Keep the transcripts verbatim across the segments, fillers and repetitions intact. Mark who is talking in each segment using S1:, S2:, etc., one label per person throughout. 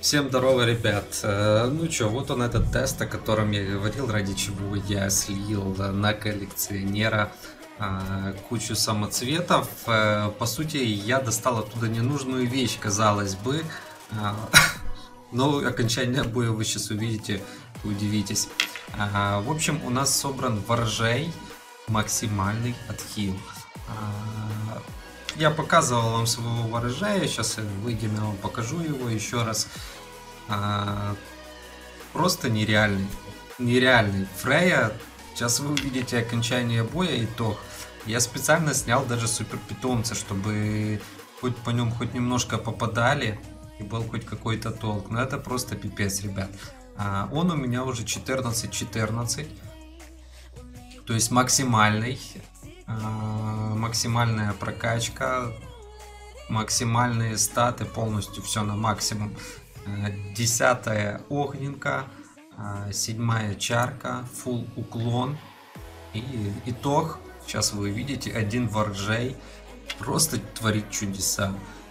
S1: Всем здорово, ребят. Э, Ну чё, вот он этот тест, о котором я говорил, ради чего я слил э, на коллекционера а, кучу самоцветов. Э, По сути, я достал оттуда ненужную вещь, казалось бы. А, Но окончание боя вы сейчас увидите, удивитесь. А, В общем, у нас собран ворожей максимальный отхил. А, Я показывал вам своего ворожая, сейчас выйдем, я вам покажу его еще раз. А, Просто нереальный. Нереальный. Фрея, сейчас вы увидите окончание боя, итог. Я специально снял даже супер питомца, чтобы хоть по нем хоть немножко попадали и был хоть какой-то толк. Но это просто пипец, ребят. А, он у меня уже четырнадцать четырнадцать. То есть максимальный. А, максимальная прокачка. Максимальные статы, полностью все на максимум. Десятая огненка, седьмая чарка, full уклон. И итог, сейчас вы видите, один воржей просто творит чудеса.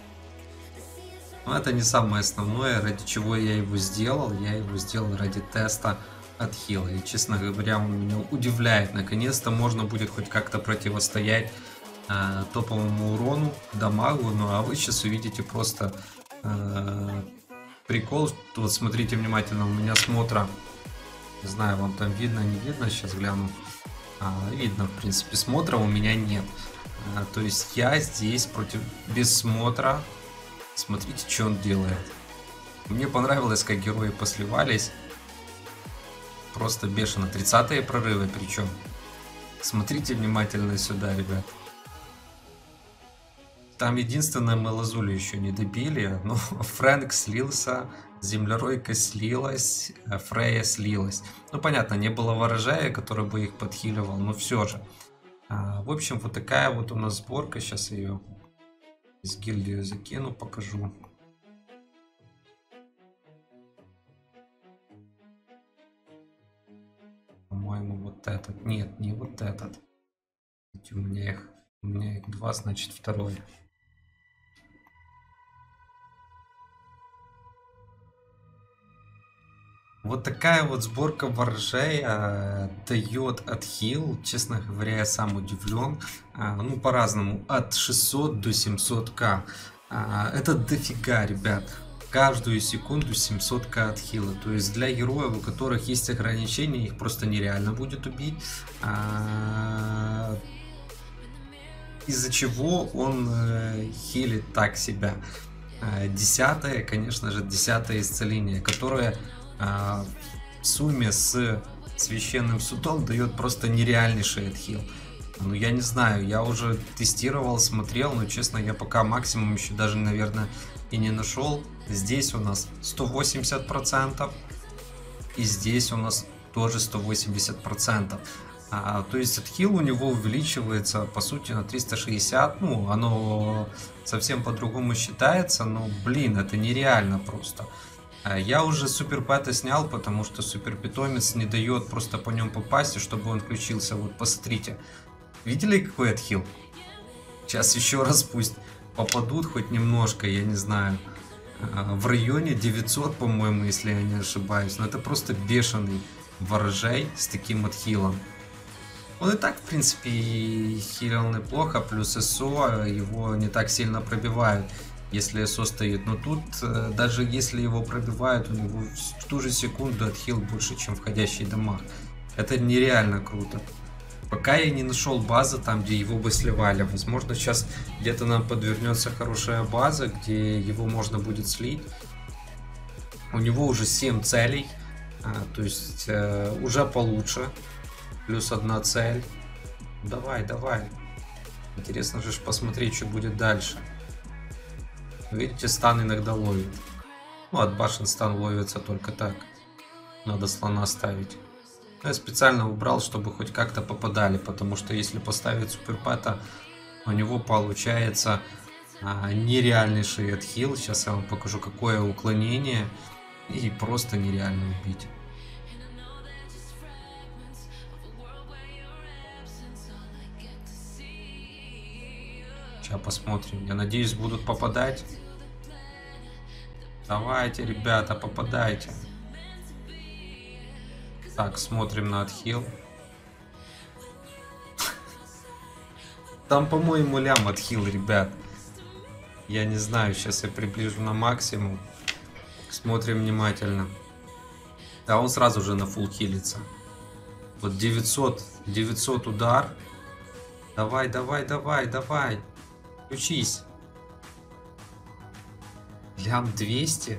S1: Но это не самое основное, ради чего я его сделал. Я его сделал ради теста отхила. И, честно говоря, он меня удивляет. Наконец-то можно будет хоть как-то противостоять э, топовому урону, дамагу. Ну а вы сейчас увидите просто э, прикол. Вот смотрите внимательно, у меня смотра. Не знаю, вам там видно, не видно, сейчас гляну. А, видно, в принципе, смотра у меня нет. А, то есть я здесь против без смотра. Смотрите, что он делает. Мне понравилось, как герои посливались. Просто бешено. тридцатые прорывы причем. Смотрите внимательно сюда, ребят. Там единственное, мы Лазулю еще не добили, но Фрэнк слился, Землеройка слилась, Фрея слилась. Ну, понятно, не было ворожая, который бы их подхиливал, но все же. А, в общем, вот такая вот у нас сборка. Сейчас ее из гильдии закину, покажу. По-моему, вот этот. Нет, не вот этот. У меня их, у меня их два, значит, второй. Вот такая вот сборка ворожей э, дает отхил. Честно говоря, я сам удивлен. А, ну, по-разному. От шестисот до семисот ка. А, это дофига, ребят. Каждую секунду семьсот ка отхила. То есть для героев, у которых есть ограничения, их просто нереально будет убить. А, из-за чего он э, хилит так себя. А, десятое, конечно же, десятое исцеление, которое в сумме с священным судом дает просто нереальнейший отхил. Ну, я не знаю, я уже тестировал, смотрел, но, честно, я пока максимум еще даже, наверное, и не нашел. Здесь у нас сто восемьдесят процентов, и здесь у нас тоже сто восемьдесят процентов. А, то есть отхил у него увеличивается, по сути, на триста шестьдесят. Ну, оно совсем по-другому считается, но, блин, это нереально просто. Я уже супер пэта снял, потому что супер питомец не дает просто по нем попасть, и чтобы он включился. Вот посмотрите. Видели, какой отхил? Сейчас еще раз пусть попадут хоть немножко, я не знаю. В районе девятьсот, по-моему, если я не ошибаюсь. Но это просто бешеный ворожей с таким отхилом. Он и так, в принципе, хилил неплохо, плюс СО его не так сильно пробивают, если СО стоит. Но тут, даже если его пробивают, у него в ту же секунду отхил больше, чем входящий дамаг. Это нереально круто. Пока я не нашел базы там, где его бы сливали. Возможно, сейчас где-то нам подвернется хорошая база, где его можно будет слить. У него уже семь целей, то есть уже получше. Плюс одна цель. Давай, давай. Интересно же посмотреть, что будет дальше. Видите, стан иногда ловит. Ну, от башен стан ловится только так. Надо слона ставить. Я специально убрал, чтобы хоть как-то попадали, потому что если поставить суперпэта, у него получается а, нереальнейший отхил. Сейчас я вам покажу, какое уклонение. И просто нереально убить. Сейчас посмотрим. Я надеюсь, будут попадать. Давайте, ребята, попадайте. Так, смотрим на отхил. Там, по-моему, лям отхил, ребят. Я не знаю, сейчас я приближу на максимум. Смотрим внимательно. А он сразу же на фулл хилится. Вот девятьсот, девятьсот удар. Давай, давай, давай, давай. Включись. Лям двести.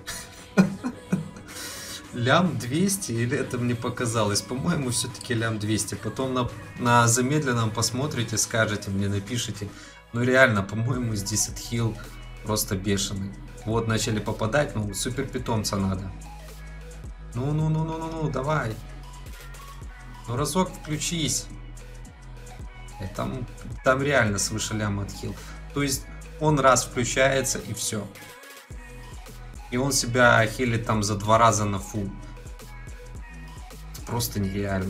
S1: Лям двести или это мне показалось? По-моему, все-таки лям двести. Потом на, на замедленном посмотрите, скажете мне, напишите. Ну реально, по-моему, здесь отхил просто бешеный. Вот начали попадать, ну супер питомца надо. Ну, ну, ну, ну, ну, ну, давай. Ну разок включись. И там, там реально свыше ляма отхил. То есть он раз включается и все. И он себя хилит там за два раза на фул. Это просто нереально.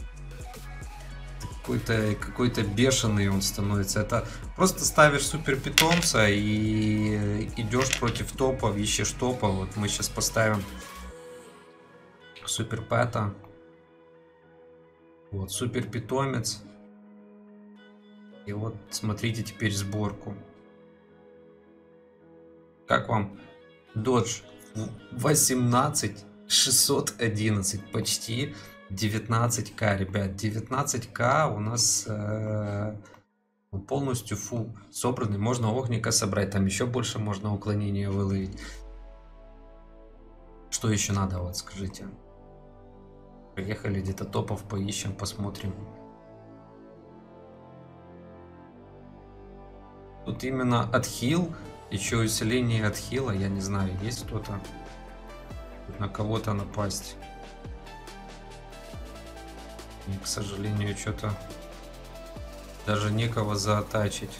S1: Какой-то какой-то бешеный он становится. Это просто ставишь супер питомца и идешь против топов, ищешь топа. Вот мы сейчас поставим супер пэта. Вот супер питомец. И вот смотрите теперь сборку. Как вам? Додж восемнадцать шестьсот одиннадцать, почти девятнадцать ка, ребят. девятнадцать ка у нас э, полностью фул собранный. Можно огника собрать, там еще больше можно уклонения выловить. Что еще надо, вот скажите. Приехали, где-то топов поищем, посмотрим. Тут именно отхил. Еще усиление отхила, я не знаю, есть кто-то на кого-то напасть. И, к сожалению, что-то даже некого заатачить.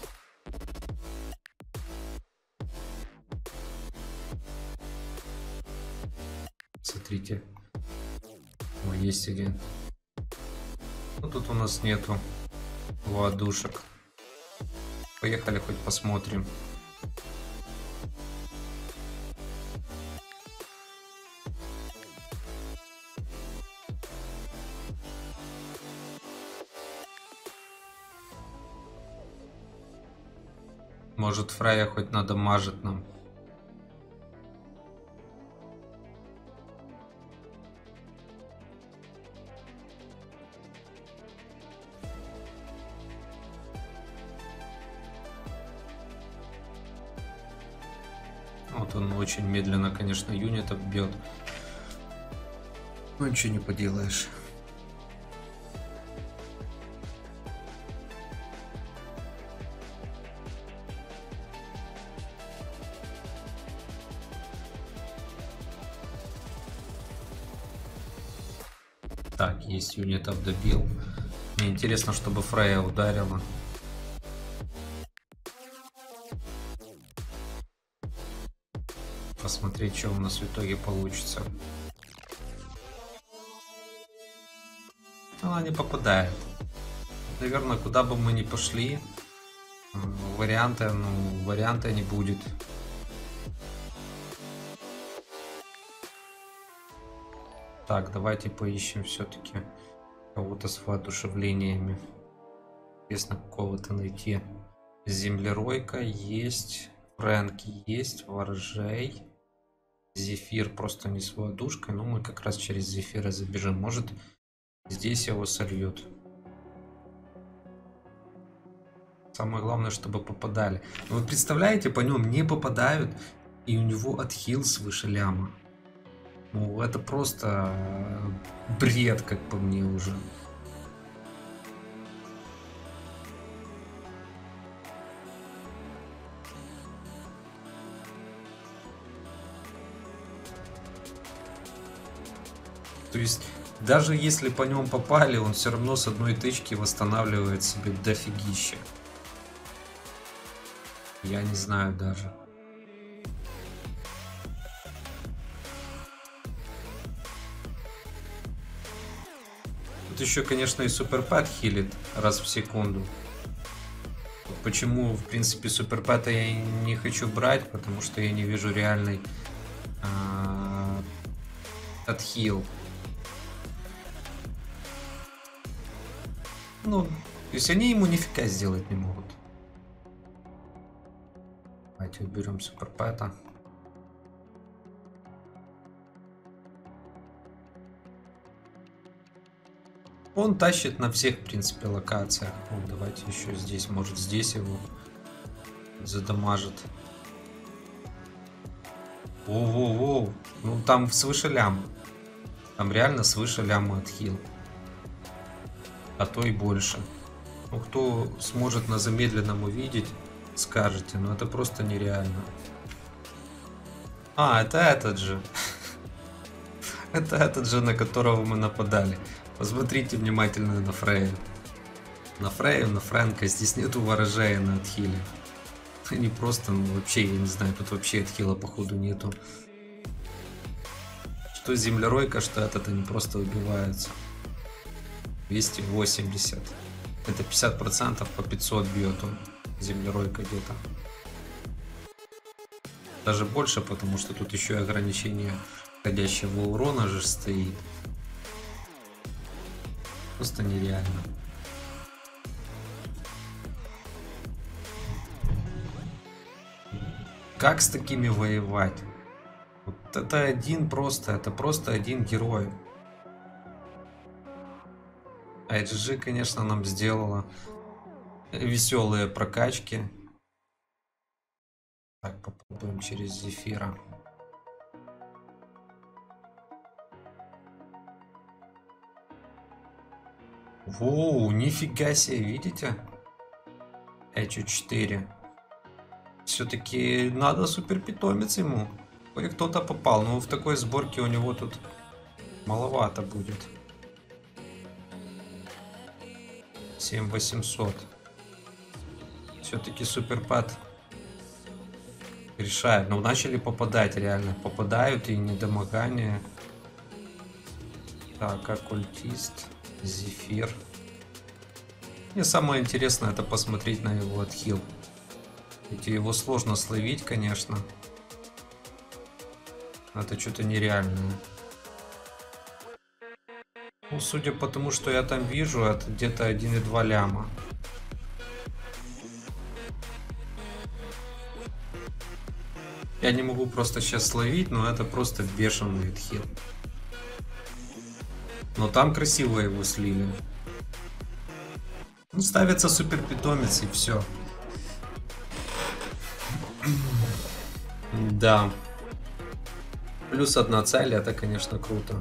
S1: Смотрите, о, есть один. Ну тут у нас нету ладушек. Поехали, хоть посмотрим. Может, Фрейя хоть надамажит нам. Вот он очень медленно, конечно, юнитов бьет. Ну ничего не поделаешь. Так, есть юнитов добил. Мне интересно, чтобы Фрейя ударила. Посмотреть, что у нас в итоге получится. Она не попадает. Наверное, куда бы мы ни пошли, варианта, ну, варианта не будет. Так, давайте поищем все-таки кого-то с воодушевлениями. Интересно, какого-то найти. Землеройка есть, Фрэнки есть, Воржей. Зефир просто не с воодушкой, но мы как раз через Зефира забежим. Может, здесь его сольют. Самое главное, чтобы попадали. Но вы представляете, по нем не попадают, и у него отхил свыше ляма. Ну, это просто бред, как по мне уже. То есть, даже если по нем попали, он все равно с одной тычки восстанавливает себе дофигища. Я не знаю даже. Тут еще, конечно, и суперпэт хилит раз в секунду. Почему, в принципе, суперпэта я не хочу брать, потому что я не вижу реальной а, отхил. Ну, то есть они ему нифига сделать не могут. Давайте уберем суперпэта. Он тащит на всех, в принципе, локациях. Вот, давайте еще здесь, может, здесь его задамажит. Воу-воу-воу. Ну, там свыше лям. Там реально свыше ляма отхил. А то и больше. Ну, кто сможет на замедленном увидеть, скажете. Но это просто нереально. А, это этот же. Это этот же, на которого мы нападали. Посмотрите внимательно на Фрея. На Фрея, на Фрэнка. Здесь нету ворожея на отхиле. Они просто, ну, вообще, я не знаю, тут вообще отхила походу нету. Что землеройка, что этот, они просто убиваются. двести восемьдесят. Это пятьдесят процентов по пятьсот бьет он. Землеройка где-то. Даже больше, потому что тут еще и ограничение входящего урона же стоит. Просто нереально. Как с такими воевать? Вот это один просто, это просто один герой. ай джи джи, конечно, нам сделала веселые прокачки. Так, попробуем через Зефира. Воу, нифига себе, видите? эйч четыре. Все-таки надо супер питомец ему. Ой, кто-то попал. Но в такой сборке у него тут маловато будет. семь восемьсот. Все-таки суперпад решает. Но начали попадать реально. Попадают и недомогание. Так, оккультист. Зефир. Мне самое интересное это посмотреть на его отхил. Ведь его сложно словить, конечно. Это что-то нереальное. Ну, судя по тому, что я там вижу, это где-то один и два ляма. Я не могу просто сейчас словить, но это просто бешеный отхил. Но там красиво его слили. Ну, ставится супер питомец и все. Да. Плюс одна цель, это, конечно, круто.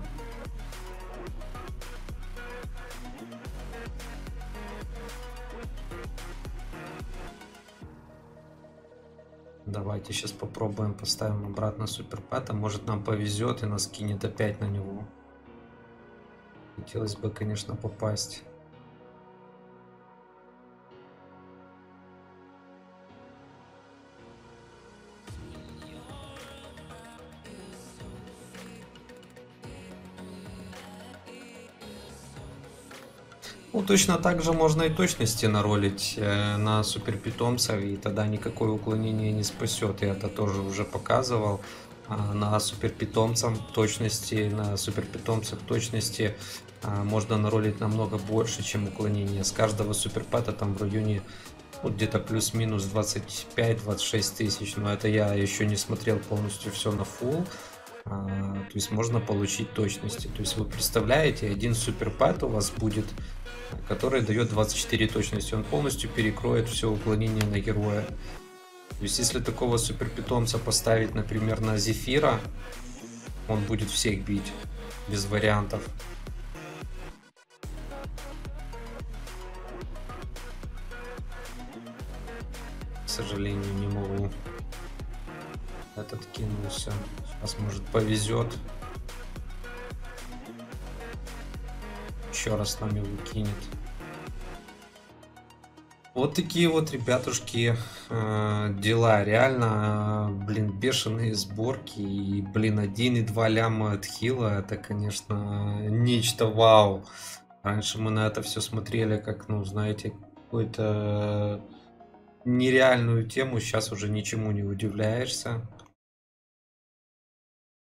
S1: Давайте сейчас попробуем, поставим обратно суперпэта. Может, нам повезет и нас кинет опять на него. Хотелось бы, конечно, попасть. Ну, точно так же можно и точности наролить э, на супер питомцев, и тогда никакое уклонение не спасет. Я это тоже уже показывал. А на супер питомцам точности, на супер питомцах точности а, можно наролить намного больше, чем уклонение. С каждого суперпэта там в районе вот где-то плюс-минус двадцать пять — двадцать шесть тысяч. Но это я еще не смотрел полностью все на full. А, то есть можно получить точности. То есть вы представляете, один суперпэт у вас будет, который дает двадцать четыре точности. Он полностью перекроет все уклонение на героя. То есть если такого супер питомца поставить, например, на Зефира, он будет всех бить без вариантов. К сожалению, не могу. Этот кинулся. Сейчас, может, повезет. Еще раз нам его кинет. Вот такие вот, ребятушки, э, дела. Реально, блин, бешеные сборки. И, блин, один и два ляма от хила. Это, конечно, нечто вау. Раньше мы на это все смотрели как, ну, знаете, какую-то нереальную тему. Сейчас уже ничему не удивляешься.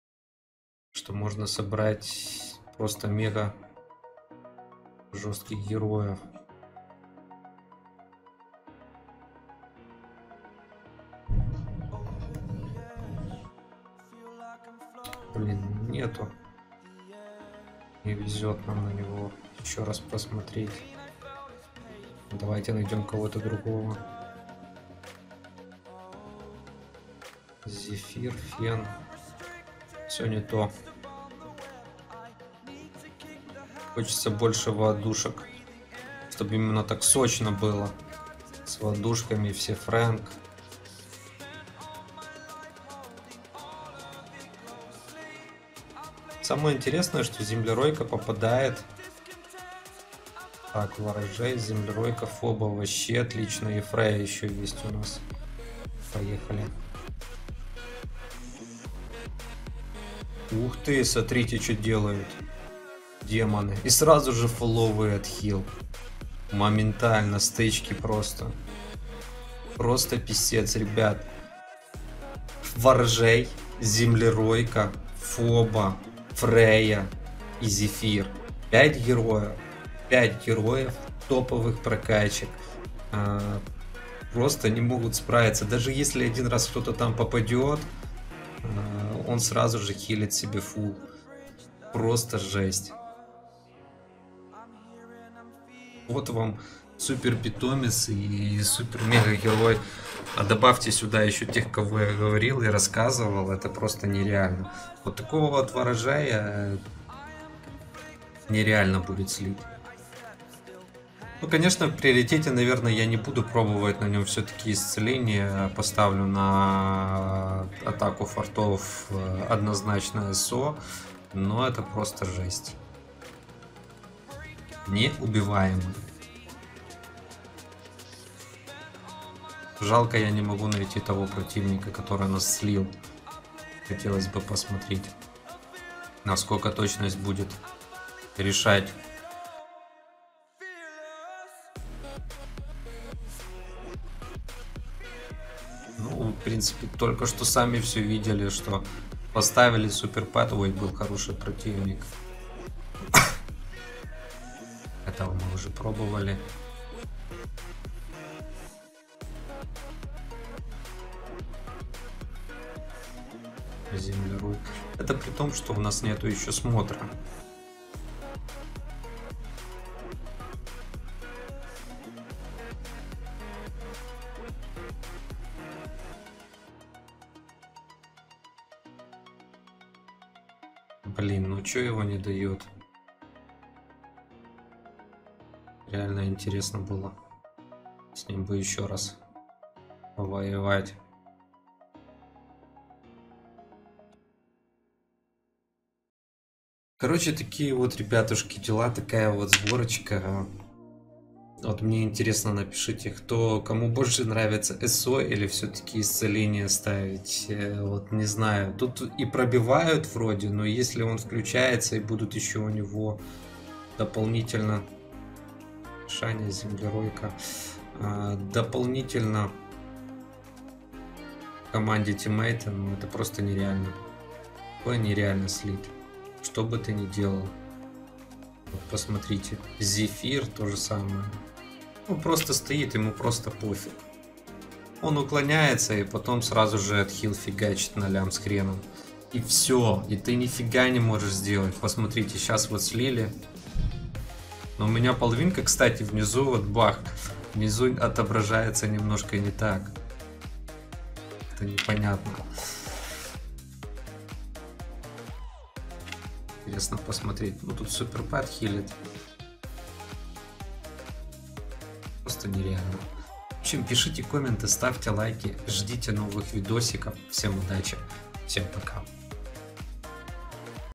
S1: что можно собрать просто мега жестких героев. Блин, нету. Не везет нам на него. Еще раз посмотреть. Давайте найдем кого-то другого. Зефир, фен. Все не то. Хочется больше воздушек, чтобы именно так сочно было. С воздушками, все Фрэнк. Самое интересное, что землеройка попадает. Так, ворожей, землеройка, фоба вообще отлично. И Фрея еще есть у нас. Поехали. Ух ты, смотрите, что делают демоны. И сразу же фолловый отхил. Моментально, стычки просто. Просто писец, ребят. Ворожей, землеройка, фоба, Фрея и Зефир. Пять героев. Пять героев топовых прокачек. А, просто не могут справиться. Даже если один раз кто-то там попадет, а, он сразу же хилит себе фул. Просто жесть. Вот вам супер питомец и супер мега герой. А добавьте сюда еще тех, кого я говорил и рассказывал. Это просто нереально. Вот такого вот ворожая нереально будет слить. Ну, конечно, в приоритете, наверное, я не буду пробовать на нем все-таки исцеление. Поставлю на атаку фортов однозначно СО. Но это просто жесть. Неубиваемый. Жалко, я не могу найти того противника, который нас слил. Хотелось бы посмотреть, насколько точность будет решать. Ну, в принципе, только что сами все видели, что поставили Супер Пэтвей, был хороший противник. Этого мы уже пробовали. Землеройка. Это при том, что у нас нету еще смотра. Блин, ну чё его не дает? Реально интересно было с ним бы еще раз повоевать. Короче, такие вот, ребятушки, дела, такая вот сборочка. Вот мне интересно, напишите, кто, кому больше нравится СО или все-таки исцеление ставить. Вот не знаю. Тут и пробивают вроде, но если он включается и будут еще у него дополнительно Шаня, землеройка, дополнительно в команде тиммейта, ну это просто нереально. Такое нереально слить. Что бы ты ни делал. Вот посмотрите. Зефир то же самое. Он просто стоит, ему просто пофиг. Он уклоняется и потом сразу же отхил фигачит на лям с хреном. И все. И ты нифига не можешь сделать. Посмотрите, сейчас вот слили. Но у меня половинка, кстати, внизу вот бах. Внизу отображается немножко не так. Это непонятно. Интересно посмотреть. Ну тут суперпад хилит. Просто нереально. В общем, пишите комменты, ставьте лайки, ждите новых видосиков. Всем удачи, всем пока.